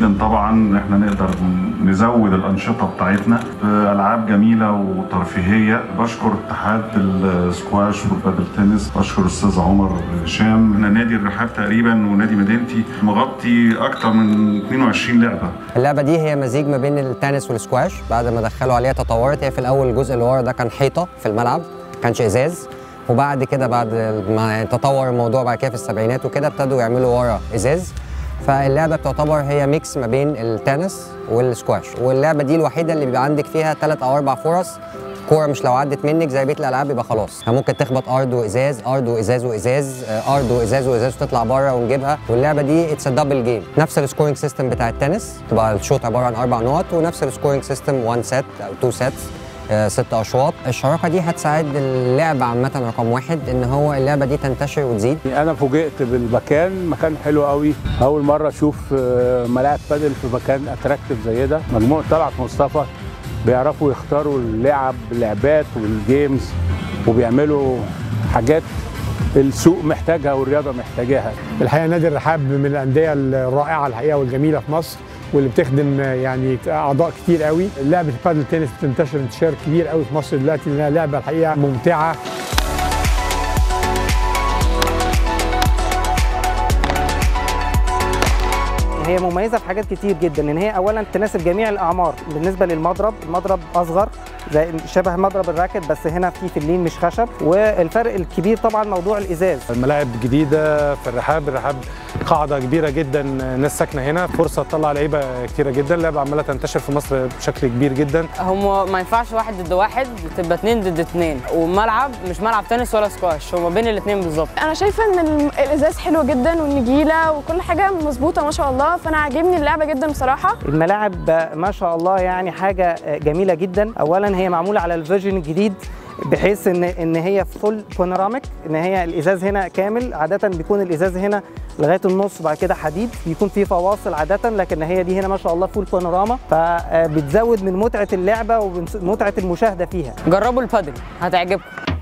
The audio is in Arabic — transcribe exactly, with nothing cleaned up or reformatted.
جدا طبعا احنا نقدر نزود الانشطه بتاعتنا بالعاب جميله وترفيهيه. بشكر اتحاد السكواش والبادل تنس، بشكر الاستاذ عمر هشام. احنا نادي الرحاب تقريبا ونادي مدينتي مغطي اكتر من اتنين وعشرين لعبه. اللعبه دي هي مزيج ما بين التنس والسكواش، بعد ما دخلوا عليها تطورت. هي في الاول الجزء اللي ورا ده كان حيطه في الملعب، ما كانش ازاز، وبعد كده بعد ما تطور الموضوع بعد كده في السبعينات وكده ابتدوا يعملوا ورا ازاز. فاللعبه بتعتبر هي ميكس ما بين التنس والسكواش، واللعبه دي الوحيده اللي بيبقى عندك فيها ثلاث او اربع فرص. كوره مش لو عدت منك زي بقيه الالعاب يبقى خلاص، ممكن تخبط ارض وازاز، ارض وازاز وازاز، ارض وازاز وازاز وتطلع بره ونجيبها. واللعبه دي اتس دبل جيم، نفس السكورينج سيستم بتاع التنس، تبقى الشوط عباره عن اربع نقط، ونفس السكورينج سيستم واحد سيت او تو سيتس، ست اشواط. الشراكه دي هتساعد اللعبه عامه رقم واحد ان هو اللعبه دي تنتشر وتزيد. انا فوجئت بالمكان، مكان حلو قوي، اول مره اشوف ملاعب بادل في مكان اتراكتيف زي ده. مجموعه طلعت مصطفى بيعرفوا يختاروا اللعب اللعبات والجيمز، وبيعملوا حاجات السوق محتاجها والرياضه محتاجاها. الحقيقه نادي الرحاب من الانديه الرائعه الحقيقه والجميله في مصر، واللي بتخدم يعني اعضاء كتير قوي. لعبه البادل تنس بتنتشر انتشار كبير قوي في مصر دلوقتي، لانها لعبه الحقيقه ممتعه. هي مميزه في حاجات كتير جدا، ان هي اولا تناسب جميع الاعمار. بالنسبه للمضرب، المضرب اصغر زي شبه مضرب الراكت، بس هنا في فلين مش خشب. والفرق الكبير طبعا موضوع الازاز. الملاعب جديده في الرحاب، الرحاب قاعده كبيره جدا ناس ساكنه هنا، فرصه تطلع لعيبه كتيره جدا. اللعبه عماله تنتشر في مصر بشكل كبير جدا. هم ما ينفعش واحد ضد واحد، تبقى اتنين ضد اتنين، وملعب مش ملعب تنس ولا سكواش، هو ما بين الاتنين بالظبط. انا شايفه ان الازاز حلو جدا والنجيله وكل حاجه مظبوطه ما شاء الله، فانا عاجبني اللعبه جدا بصراحه. الملاعب ما شاء الله يعني حاجه جميله جدا. اولا هي معموله على الفيرجن الجديد، بحيث ان ان هي فول بانوراميك، ان هي الازاز هنا كامل. عاده بيكون الازاز هنا لغايه النص وبعد كده حديد، بيكون فيه فواصل عاده، لكن هي دي هنا ما شاء الله فول بانوراما، فبتزود من متعه اللعبه ومتعه المشاهده فيها. جربوا البادل هتعجبكم.